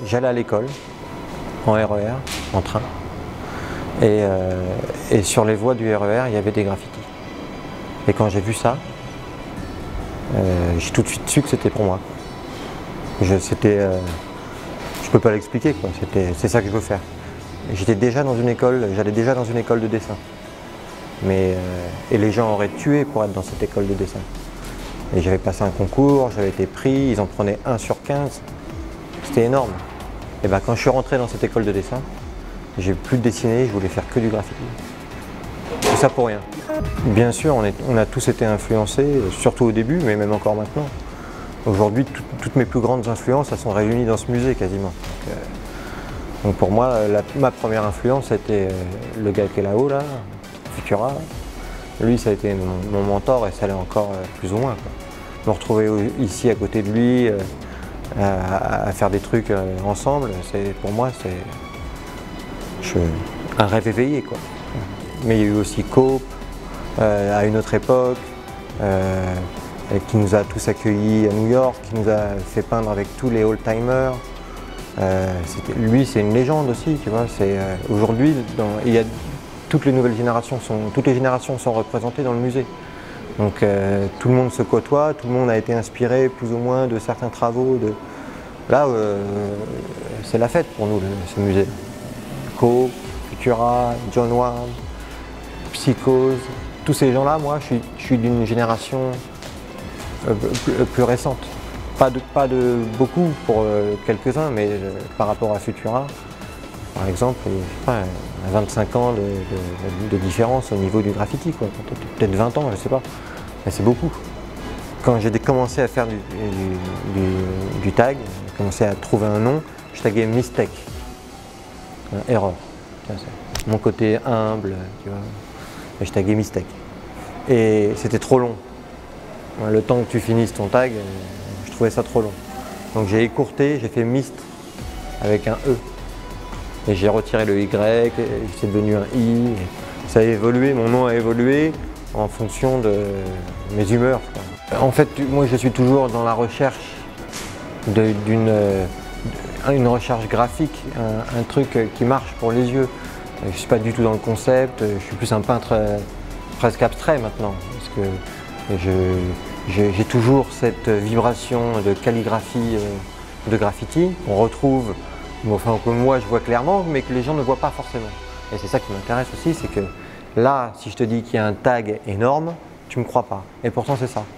j'allais à l'école, en RER, en train, et sur les voies du RER, il y avait des graffitis. Et quand j'ai vu ça, j'ai tout de suite su que c'était pour moi. Je peux pas l'expliquer, quoi. C'est ça que je veux faire. J'étais déjà dans une école, j'allais déjà dans une école de dessin. Et les gens auraient tué pour être dans cette école de dessin. Et j'avais passé un concours, j'avais été pris, ils en prenaient 1 sur 15. C'était énorme. Et ben, quand je suis rentré dans cette école de dessin, j'ai plus dessiné, je voulais faire que du graffiti. Tout ça pour rien. Bien sûr, on a tous été influencés, surtout au début, mais même encore maintenant. Aujourd'hui, toutes mes plus grandes influences, elles sont réunies dans ce musée quasiment. Donc pour moi, ma première influence, c'était le gars qui est là-haut, là, Futura. Lui, ça a été mon mentor et ça l'est encore plus ou moins, quoi. Me retrouver ici à côté de lui, à faire des trucs ensemble, pour moi, c'est un rêve éveillé, quoi. Mais il y a eu aussi Cope, à une autre époque, qui nous a tous accueillis à New York, qui nous a fait peindre avec tous les old-timers. Lui, c'est une légende aussi, tu vois. Aujourd'hui, toutes les générations sont représentées dans le musée. Donc tout le monde se côtoie, tout le monde a été inspiré plus ou moins de certains travaux. Là, c'est la fête pour nous, ce musée. Cope, Futura, John Ward, Psychose, tous ces gens-là, moi, je suis d'une génération plus récente. Pas de beaucoup pour quelques-uns, mais par rapport à Futura, par exemple, il y a 25 ans de différence au niveau du graffiti, quoi. Peut-être 20 ans, je ne sais pas, mais c'est beaucoup. Quand j'ai commencé à faire du tag, j'ai commencé à trouver un nom, je taguais Mistake, erreur. Mon côté humble, tu vois, et je taguais Mistake. Et c'était trop long. Le temps que tu finisses ton tag, je trouvais ça trop long. Donc j'ai écourté, j'ai fait Mist avec un E. Et j'ai retiré le Y, c'est devenu un I. Ça a évolué, mon nom a évolué en fonction de mes humeurs, quoi. En fait, moi je suis toujours dans la recherche d'une recherche graphique, un truc qui marche pour les yeux. Je ne suis pas du tout dans le concept, je suis plus un peintre presque abstrait maintenant. Parce que j'ai toujours cette vibration de calligraphie, de graffiti qu'on retrouve, enfin que moi je vois clairement, mais que les gens ne voient pas forcément. Et c'est ça qui m'intéresse aussi, c'est que là, si je te dis qu'il y a un tag énorme, tu ne me crois pas. Et pourtant c'est ça.